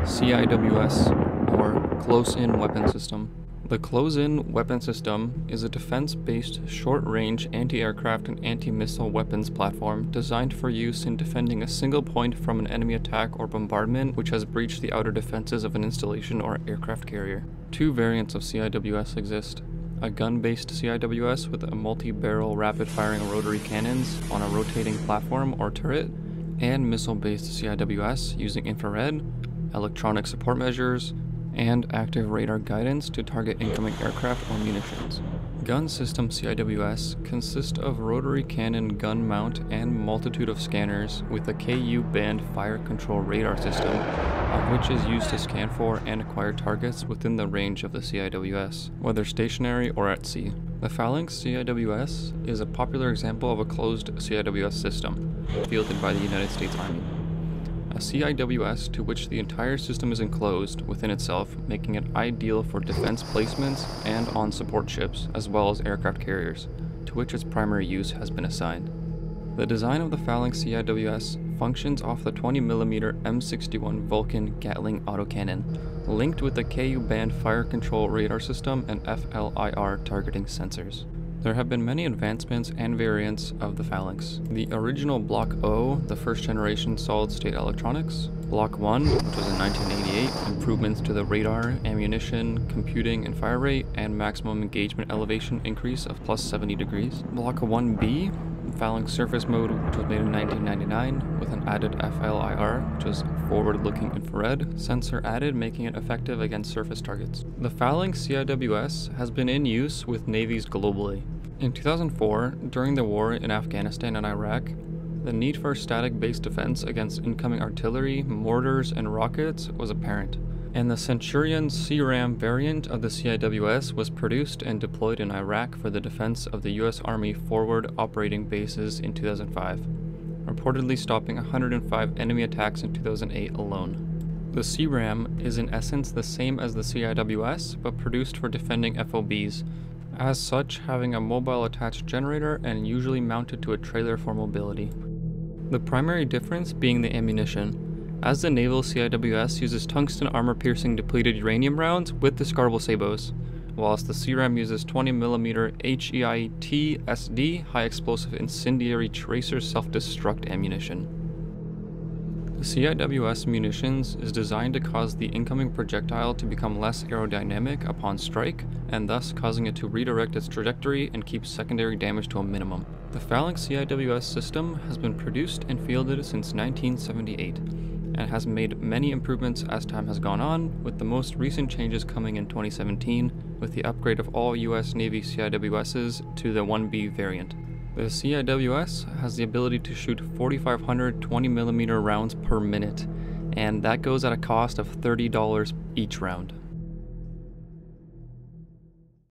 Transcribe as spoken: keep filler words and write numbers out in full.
C I W S, or Close-In Weapon System. The Close-In Weapon System is a defense-based, short-range anti-aircraft and anti-missile weapons platform designed for use in defending a single point from an enemy attack or bombardment which has breached the outer defenses of an installation or aircraft carrier. Two variants of C I W S exist: a gun-based C I W S with a multi-barrel rapid-firing rotary cannons on a rotating platform or turret, and missile-based C I W S using infrared, electronic support measures, and active radar guidance to target incoming aircraft or munitions. Gun System C I W S consists of rotary cannon gun mount and multitude of scanners with a K U band fire control radar system, uh, which is used to scan for and acquire targets within the range of the C I W S, whether stationary or at sea. The Phalanx C I W S is a popular example of a closed C I W S system, fielded by the United States Army. A C I W S to which the entire system is enclosed within itself, making it ideal for defense placements and on support ships, as well as aircraft carriers, to which its primary use has been assigned. The design of the Phalanx C I W S functions off the twenty millimeter M sixty-one Vulcan Gatling autocannon, linked with the K U band fire control radar system and F L I R targeting sensors. There have been many advancements and variants of the Phalanx. The original Block O, the first generation solid-state electronics. Block one, which was in nineteen eighty-eight, improvements to the radar, ammunition, computing, and fire rate, and maximum engagement elevation increase of plus seventy degrees. Block one B, Phalanx surface mode, which was made in nineteen ninety-nine, with an added F L I R, which was forward-looking infrared, sensor added, making it effective against surface targets. The Phalanx C I W S has been in use with navies globally. In two thousand four, during the war in Afghanistan and Iraq, the need for static-based defense against incoming artillery, mortars, and rockets was apparent, and the Centurion C RAM variant of the C I W S was produced and deployed in Iraq for the defense of the U S Army forward operating bases in two thousand five, reportedly stopping one hundred five enemy attacks in two thousand eight alone. The C RAM is in essence the same as the C I W S, but produced for defending F O Bs, as such having a mobile attached generator and usually mounted to a trailer for mobility. The primary difference being the ammunition, as the naval C I W S uses tungsten armor-piercing depleted uranium rounds with discardable sabos, whilst the C RAM uses twenty millimeter H E I T S D high-explosive incendiary tracer self-destruct ammunition. The C I W S munitions is designed to cause the incoming projectile to become less aerodynamic upon strike, and thus causing it to redirect its trajectory and keep secondary damage to a minimum. The Phalanx C I W S system has been produced and fielded since nineteen seventy-eight, and has made many improvements as time has gone on, with the most recent changes coming in twenty seventeen with the upgrade of all U S Navy C I W Ss to the one B variant. The C I W S has the ability to shoot forty-five hundred twenty millimeter rounds per minute, and that goes at a cost of thirty dollars each round.